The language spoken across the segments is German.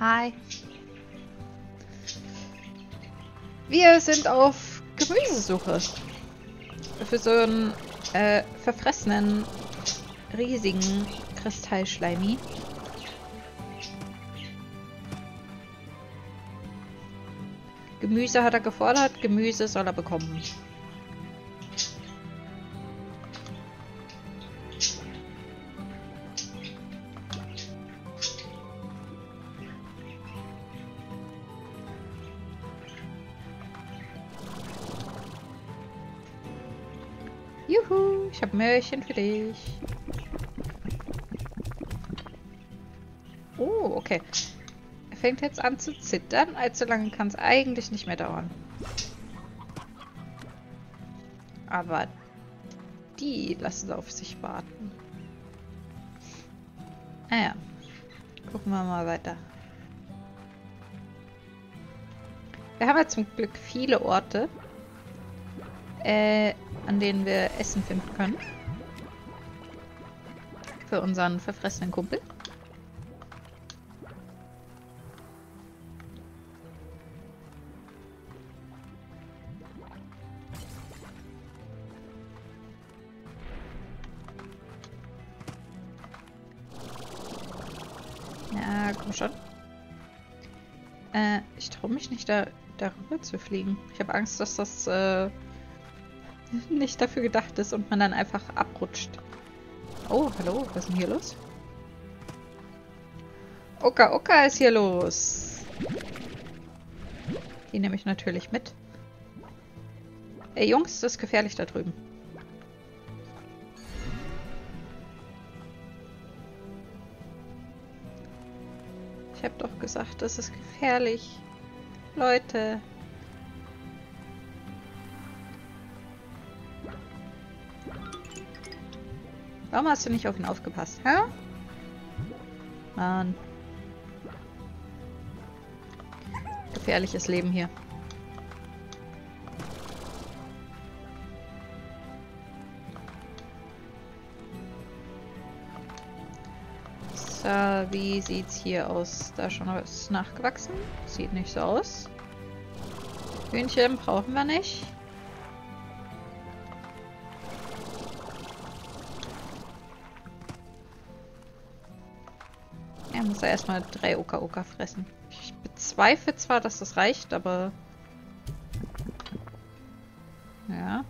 Hi. Wir sind auf Gemüsesuche. Für so einen verfressenen, riesigen Kristallschleimi. Gemüse hat er gefordert, Gemüse soll er bekommen. Juhu, ich habe Möhrchen für dich. Oh, okay. Er fängt jetzt an zu zittern. Allzu lange kann es eigentlich nicht mehr dauern. Aber die lassen auf sich warten. Naja, gucken wir mal weiter. Wir haben ja zum Glück viele Orte, an denen wir Essen finden können. Für unseren verfressenen Kumpel. Ja, komm schon. Ich traue mich nicht, darüber zu fliegen. Ich habe Angst, dass das nicht dafür gedacht ist und man dann einfach abrutscht. Oh, hallo, was ist denn hier los? Oka Oka ist hier los. Die nehme ich natürlich mit. Ey Jungs, das ist gefährlich da drüben. Ich habe doch gesagt, das ist gefährlich. Leute. Warum hast du nicht auf ihn aufgepasst, hä? Mann. Gefährliches Leben hier. So, wie sieht's hier aus? Da schon was nachgewachsen? Sieht nicht so aus. Hühnchen brauchen wir nicht. Er muss ja erstmal 3 Oka Oka fressen. Ich bezweifle zwar, dass das reicht, aber... Ja.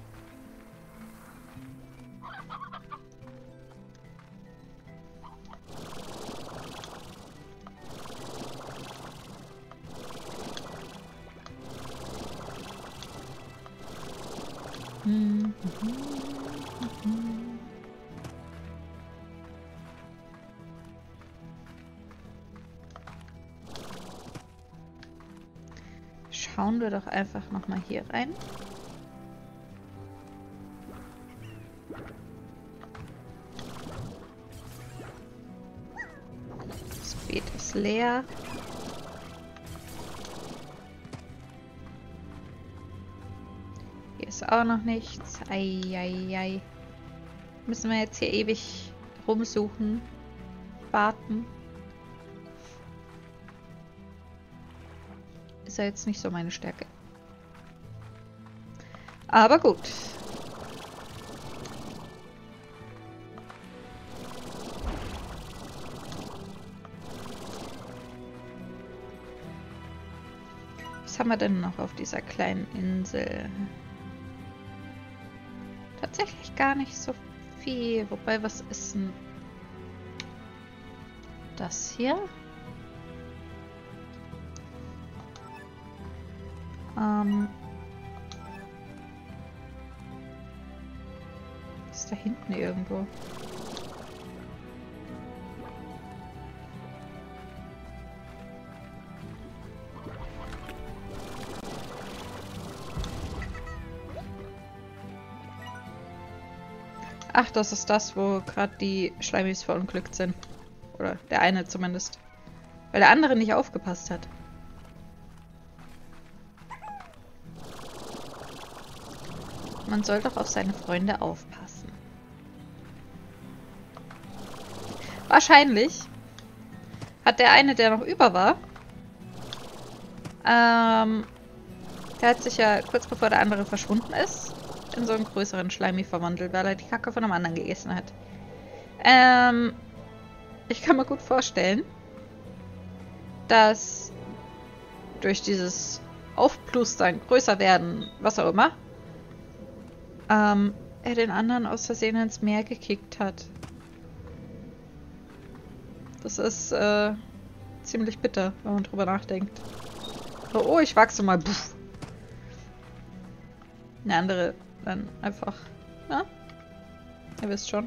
Schauen wir doch einfach nochmal hier rein. Das Beet ist leer. Hier ist auch noch nichts. Eieiei. Müssen wir jetzt hier ewig rumsuchen. Warten. Ist ja jetzt nicht so meine Stärke. Aber gut. Was haben wir denn noch auf dieser kleinen Insel? Tatsächlich gar nicht so viel. Wobei, was ist denn das hier? Ist da hinten irgendwo? Ach, das ist das, wo gerade die Schleimis verunglückt sind. Oder der eine zumindest. Weil der andere nicht aufgepasst hat. Man soll doch auf seine Freunde aufpassen. Wahrscheinlich hat der eine, der noch über war, Der hat sich ja kurz bevor der andere verschwunden ist, in so einen größeren Schleimi verwandelt, weil er die Kacke von einem anderen gegessen hat. Ich kann mir gut vorstellen, dass durch dieses Aufplustern, größer werden, was auch immer, er den anderen aus Versehen ins Meer gekickt hat. Das ist ziemlich bitter, wenn man drüber nachdenkt. So, oh, ich wachse mal. Puff. Eine andere dann einfach. Na? Ihr wisst schon.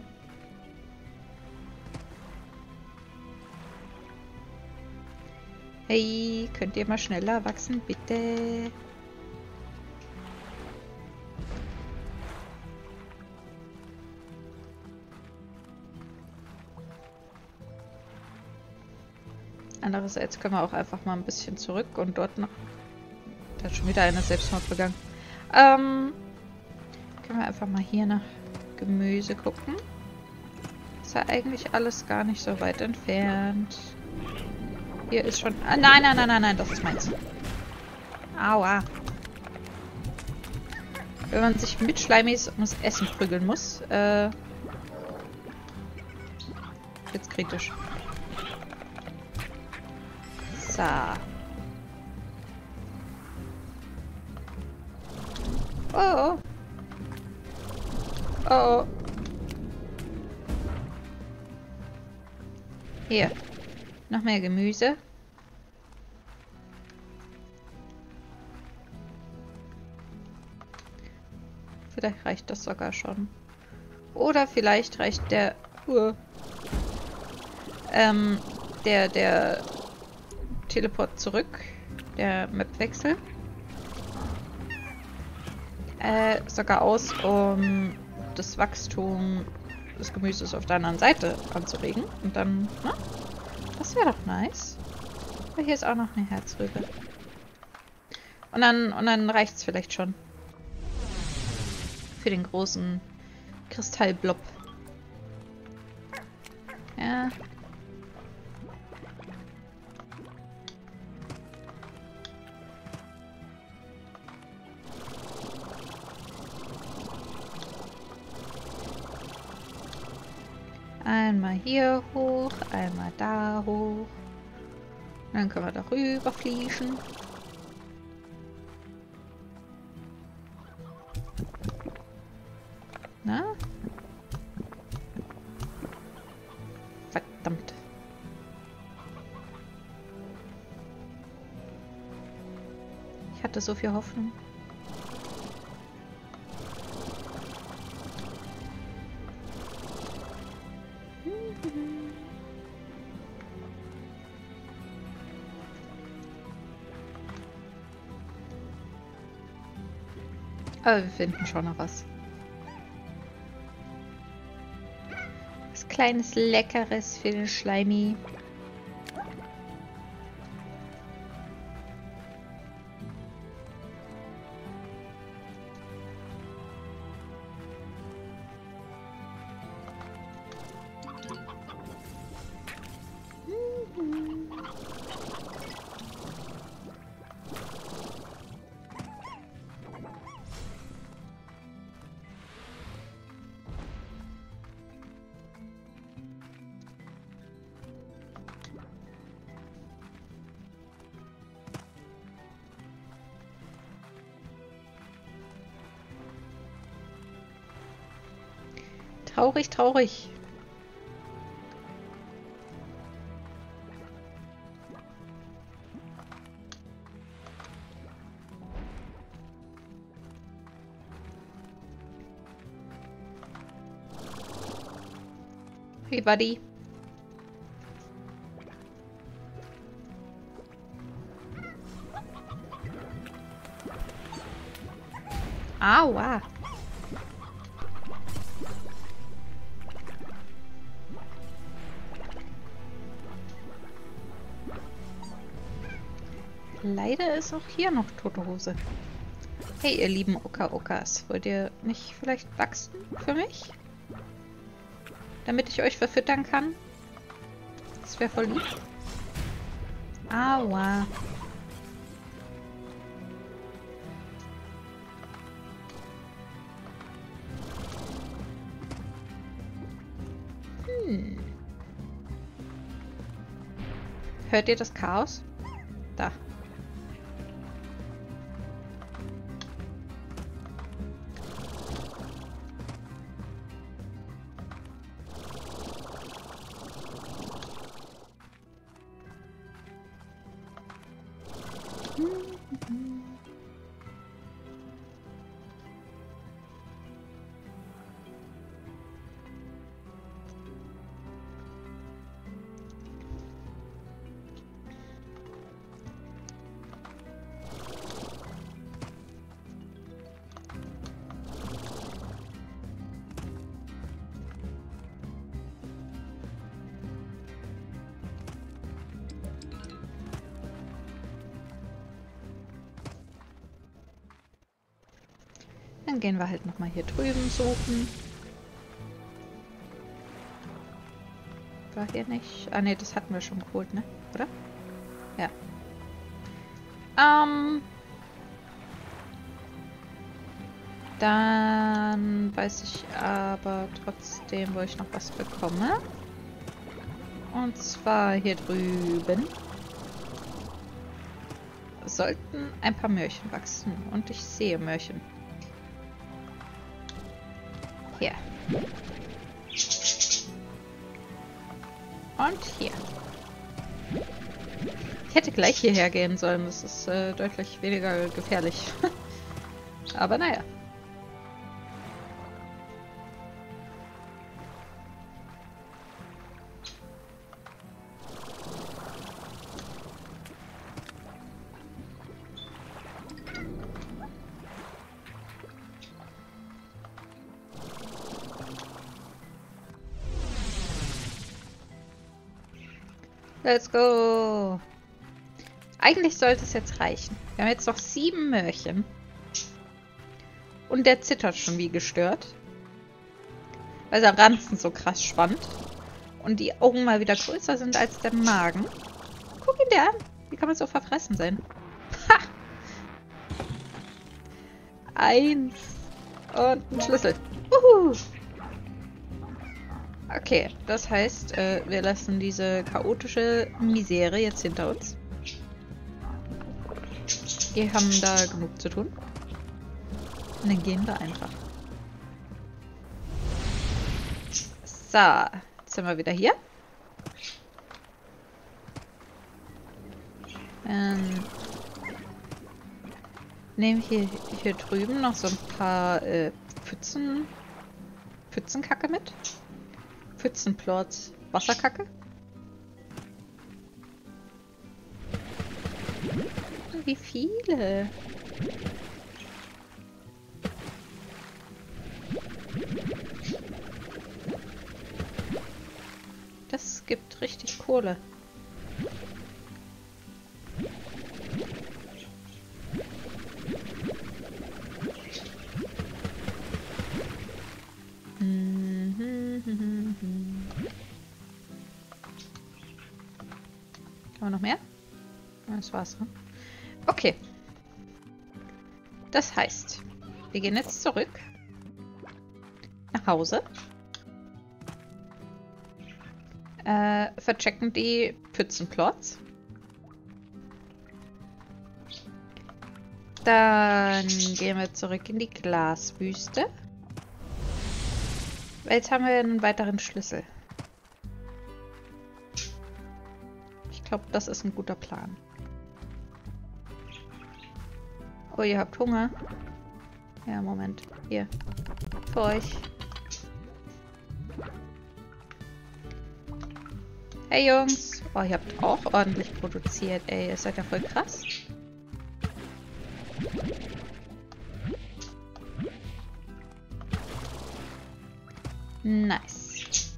Hey, könnt ihr mal schneller wachsen, bitte? Andererseits können wir auch einfach mal ein bisschen zurück und dort noch... Da hat schon wieder einer Selbstmord begangen. Können wir einfach mal hier nach Gemüse gucken. Ist ja eigentlich alles gar nicht so weit entfernt. Hier ist schon... Ah, nein, nein, nein, nein, nein, das ist meins. Aua. Wenn man sich mit Schleimis ums Essen prügeln muss, wird's kritisch. So. Oh. Oh. Hier. Noch mehr Gemüse. Vielleicht reicht das sogar schon. Oder vielleicht reicht der... der Teleport zurück. Der Mapwechsel. Sogar aus, um das Wachstum des Gemüses auf der anderen Seite anzuregen. Und dann, na? Das wäre doch nice. Aber hier ist auch noch eine Herzrübe. Und dann reicht es vielleicht schon. Für den großen Kristallblob. Ja. Einmal hier hoch, einmal da hoch. Dann können wir da rüber fliegen. Na? Verdammt. Ich hatte so viel Hoffnung. Aber wir finden schon noch was. Was kleines Leckeres für den Schleimi. Traurig, traurig. Hey, Buddy. Aua. Leider ist auch hier noch tote Hose. Hey, ihr lieben Oka-Okas, wollt ihr nicht vielleicht wachsen für mich? Damit ich euch verfüttern kann? Das wäre voll lieb. Aua. Hört ihr das Chaos? Da. Dann gehen wir halt nochmal hier drüben suchen. War hier nicht? Ah ne, das hatten wir schon geholt, ne? Oder? Ja. Dann weiß ich aber trotzdem, wo ich noch was bekomme. Und zwar hier drüben sollten ein paar Möhrchen wachsen. Und ich sehe Möhrchen. Hier. Und hier. Ich hätte gleich hierher gehen sollen. Das ist deutlich weniger gefährlich. Aber naja. Let's go! Eigentlich sollte es jetzt reichen. Wir haben jetzt noch 7 Möhrchen. Und der zittert schon wie gestört. Weil der Ranzen so krass spannt. Und die Augen mal wieder größer sind als der Magen. Guck ihn dir an. Wie kann man so verfressen sein? Ha! 1. Und ein Schlüssel. Uhu! Okay, das heißt, wir lassen diese chaotische Misere jetzt hinter uns. Wir haben da genug zu tun. Und dann gehen wir einfach. So, jetzt sind wir wieder hier. Nehmen hier drüben noch so ein paar Pfützenkacke mit. Pfützenplorts Wasserkacke. Wie viele? Das gibt richtig Kohle. Haben wir noch mehr? Das war's. Ne? Okay. Das heißt, wir gehen jetzt zurück nach Hause. Verchecken die Pfützenplots. Dann gehen wir zurück in die Glaswüste. Jetzt haben wir einen weiteren Schlüssel. Ich glaube, das ist ein guter Plan. Oh, ihr habt Hunger? Ja, Moment. Hier. Für euch. Hey Jungs. Oh, ihr habt auch ordentlich produziert, ey. Ihr seid ja voll krass. Nice.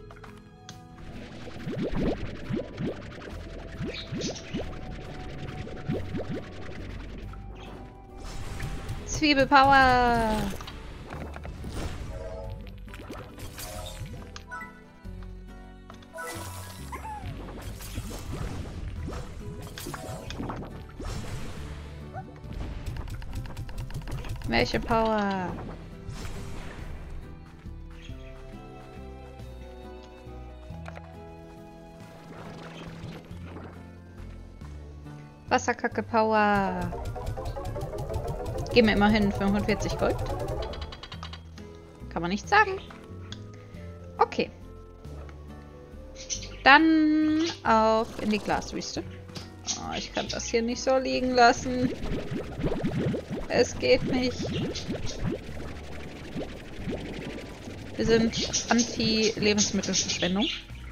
Zwiebelpower! Märchenpower! Wasserkacke Power. Geben wir immerhin 45 Gold. Kann man nicht sagen. Okay. Dann auf in die Glaswüste. Oh, ich kann das hier nicht so liegen lassen. Es geht nicht. Wir sind Anti-Lebensmittelverschwendung.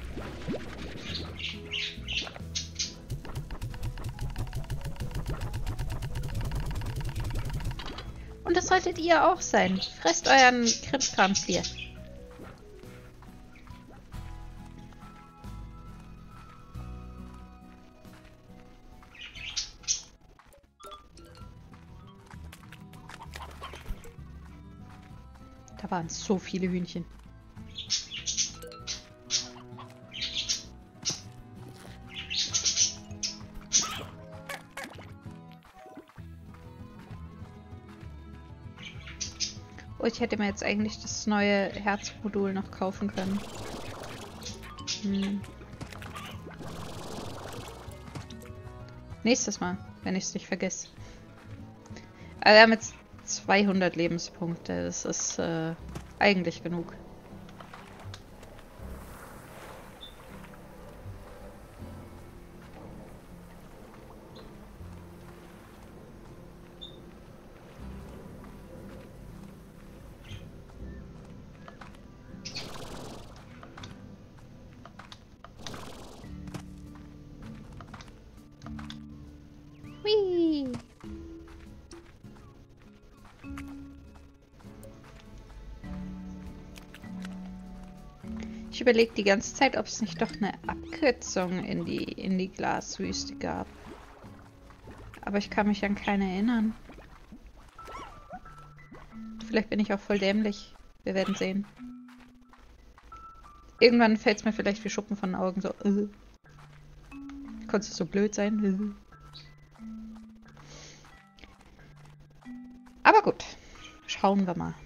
Und das solltet ihr auch sein. Fresst euren Krimskrams hier. Da waren so viele Hühnchen. Oh, ich hätte mir jetzt eigentlich das neue Herzmodul noch kaufen können. Nächstes Mal, wenn ich es nicht vergesse. Aber wir haben jetzt 200 Lebenspunkte. Das ist eigentlich genug. Whee! Ich überlege die ganze Zeit, ob es nicht doch eine Abkürzung in die Glaswüste gab. Aber ich kann mich an keine erinnern. Vielleicht bin ich auch voll dämlich. Wir werden sehen. Irgendwann fällt es mir vielleicht wie Schuppen von den Augen. So, konntest du so blöd sein? Aber gut. Schauen wir mal.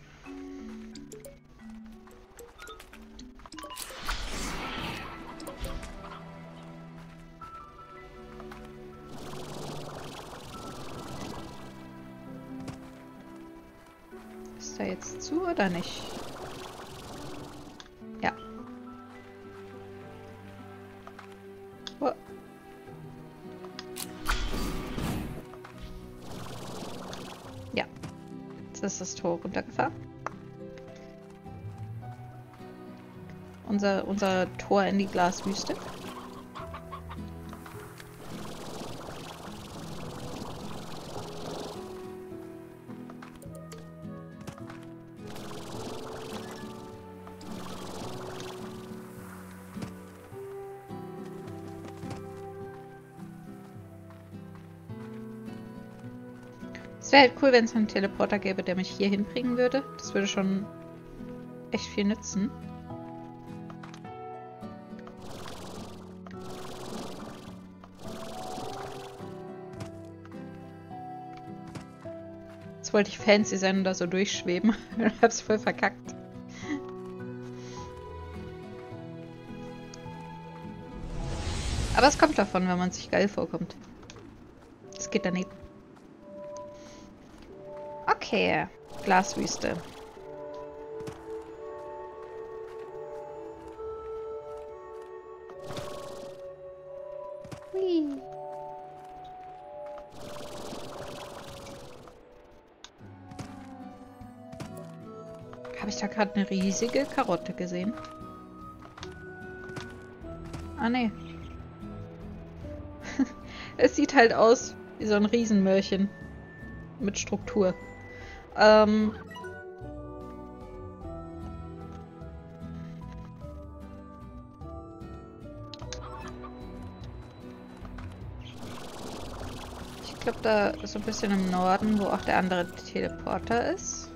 Ist da jetzt zu oder nicht? Ja. Oh. Ja. Jetzt ist das Tor runtergefahren. Unser Tor in die Glaswüste. Es wäre halt cool, wenn es einen Teleporter gäbe, der mich hier hinbringen würde. Das würde schon echt viel nützen. Jetzt wollte ich fancy sein und da so durchschweben. Ich hab's voll verkackt. Aber es kommt davon, wenn man sich geil vorkommt. Es geht daneben. Okay, Glaswüste. Hui. Habe ich da gerade eine riesige Karotte gesehen? Ah, nee. Es sieht halt aus wie so ein Riesenmöhrchen. Mit Struktur. Ich glaube, da ist so ein bisschen im Norden, wo auch der andere Teleporter ist.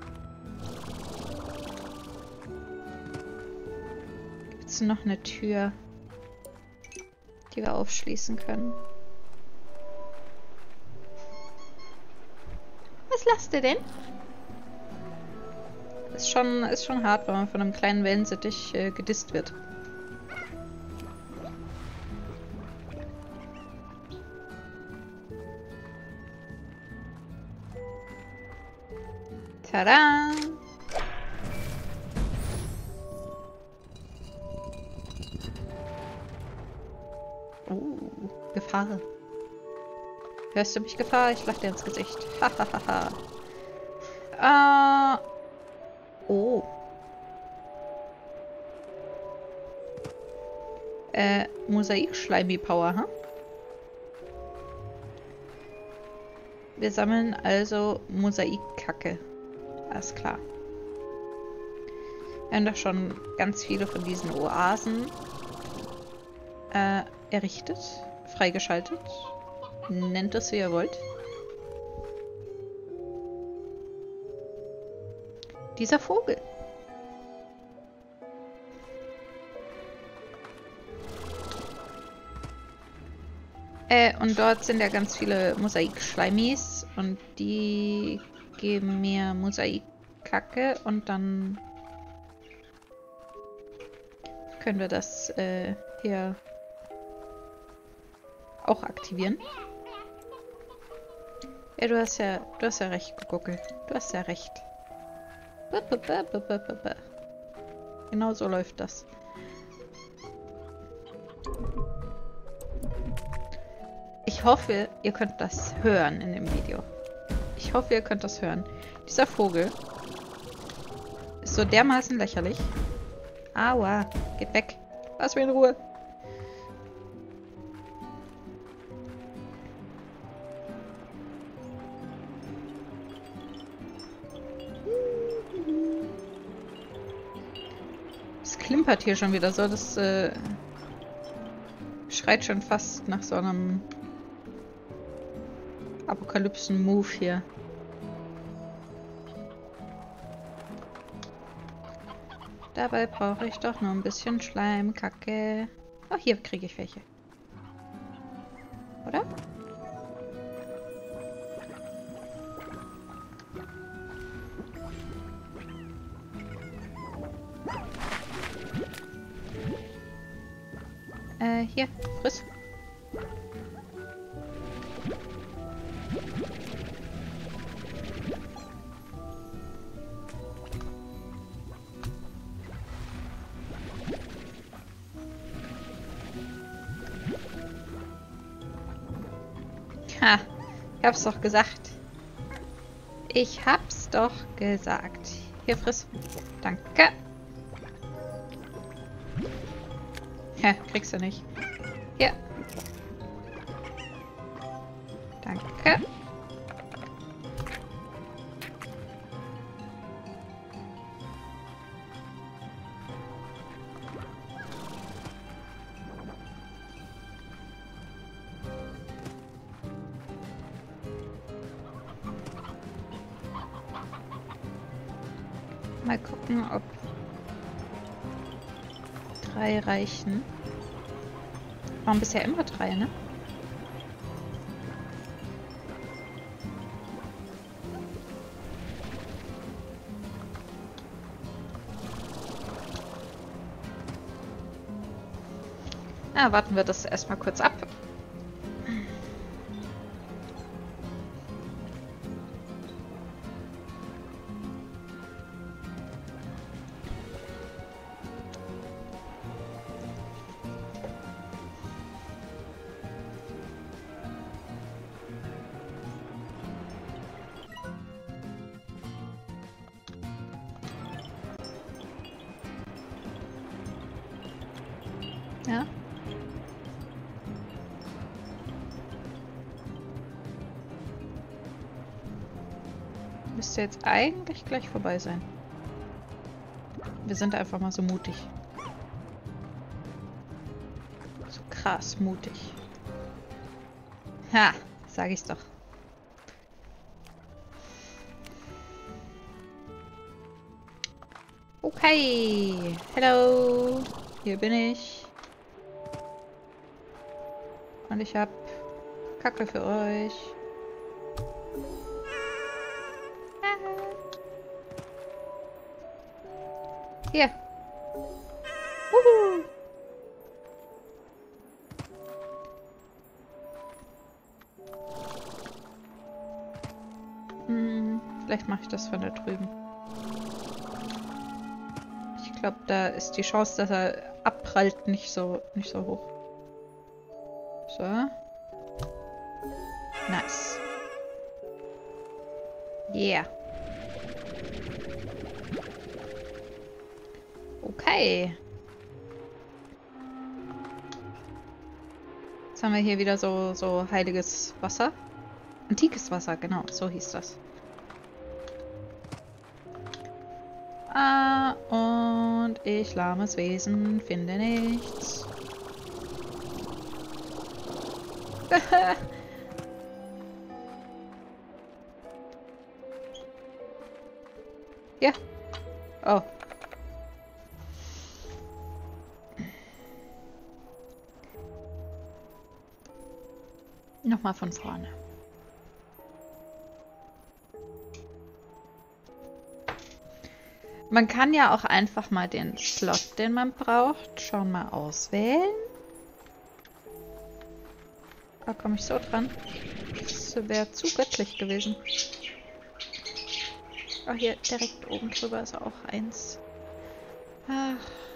Gibt es noch eine Tür, die wir aufschließen können? Was lasst ihr denn? Ist schon hart, wenn man von einem kleinen Wellensittich gedisst wird. Tada! Gefahr. Hörst du mich, Gefahr? Ich lach dir ins Gesicht. Hahaha. Oh. Mosaik-Schleimi-Power, ha? Wir sammeln also Mosaikkacke. Alles klar. Wir haben doch schon ganz viele von diesen Oasen errichtet, freigeschaltet. Nennt es, wie ihr wollt. Dieser Vogel. Und dort sind ja ganz viele Mosaik-Schleimis und die geben mir Mosaikkacke und dann können wir das hier auch aktivieren. Ja, du hast ja recht, Guckel. Du hast ja recht. Genau so läuft das. Ich hoffe, ihr könnt das hören in dem Video. Ich hoffe, ihr könnt das hören. Dieser Vogel ist so dermaßen lächerlich. Aua, geht weg. Lass mich in Ruhe. Es klimpert hier schon wieder so. Das schreit schon fast nach so einem Apokalypsen-Move hier. Dabei brauche ich doch nur ein bisschen Schleimkacke. Oh, hier kriege ich welche. Oder? Hier, friss. Ha, ich hab's doch gesagt. Ich hab's doch gesagt. Hier, friss. Danke. Ja, kriegst du nicht. Hier. Danke. Mal gucken, ob 3 reichen. Waren bisher immer 3, ne? Na, warten wir das erstmal kurz ab. Ja. Müsste jetzt eigentlich gleich vorbei sein. Wir sind einfach mal so mutig. So krass mutig. Ha, sag ich's doch. Okay. Hello. Hier bin ich. Und ich hab Kacke für euch. Hier. Wuhu. Vielleicht mache ich das von da drüben. Ich glaube, da ist die Chance, dass er abprallt, nicht so hoch. So. Nice. Yeah. Okay. Jetzt haben wir hier wieder so heiliges Wasser. Antikes Wasser, genau, so hieß das. Ah, und ich, lahmes Wesen, finde nichts. Ja. Oh. Nochmal von vorne. Man kann ja auch einfach mal den Slot, den man braucht, schon mal auswählen. Da komme ich so dran. Das wäre zu göttlich gewesen. Oh, hier direkt oben drüber ist auch eins. Ach.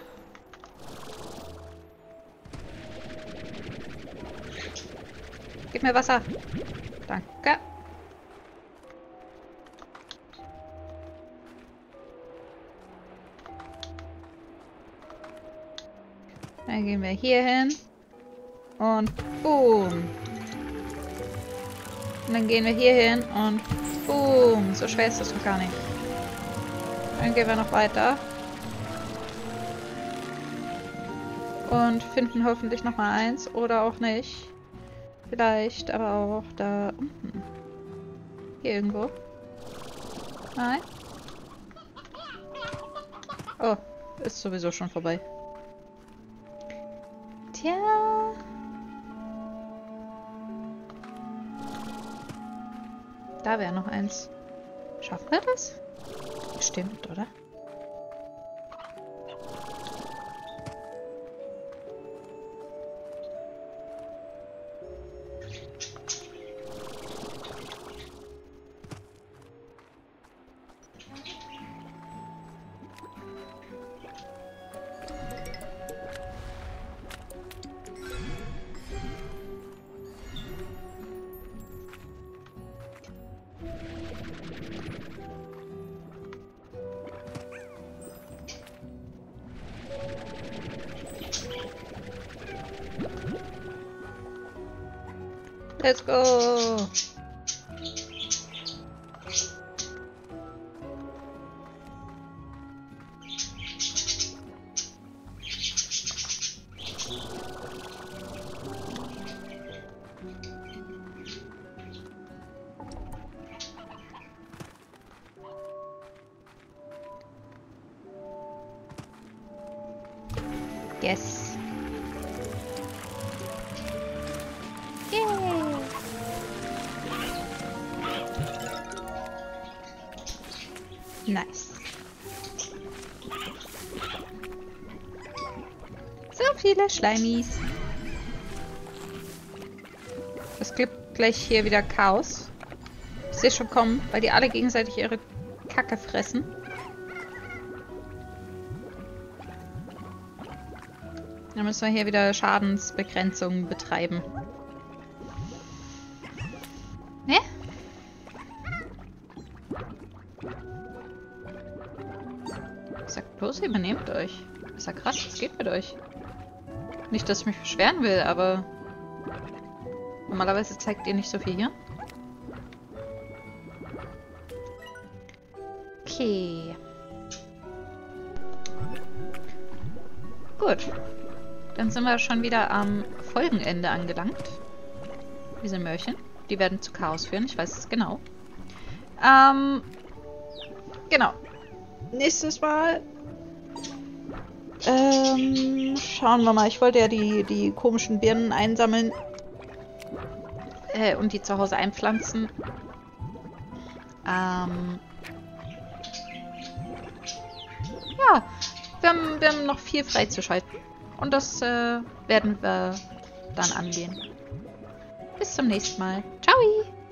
Gib mir Wasser. Danke. Dann gehen wir hier hin. Und boom. Und dann gehen wir hier hin und boom. So schwer ist das noch gar nicht. Dann gehen wir noch weiter. Und finden hoffentlich noch mal eins. Oder auch nicht. Vielleicht aber auch da unten. Hier irgendwo. Nein. Oh, ist sowieso schon vorbei. Tja. Da wäre noch eins. Schaffen wir das? Bestimmt, oder? Let's go! Yes. Yay. Nice. So viele Schleimis. Es gibt gleich hier wieder Chaos. Ich sehe schon kommen, weil die alle gegenseitig ihre Kacke fressen. Dann müssen wir hier wieder Schadensbegrenzung betreiben. Ne? Sagt bloß, übernehmt euch. Ist ja krass, was geht mit euch? Nicht, dass ich mich beschweren will, aber normalerweise zeigt ihr nicht so viel hier. Okay. Gut. Dann sind wir schon wieder am Folgenende angelangt. Diese Mörchen. Die werden zu Chaos führen, ich weiß es genau. Genau. Nächstes Mal schauen wir mal. Ich wollte ja die komischen Birnen einsammeln. Und die zu Hause einpflanzen. Ja. Wir haben noch viel freizuschalten. Und das werden wir dann angehen. Bis zum nächsten Mal. Ciao!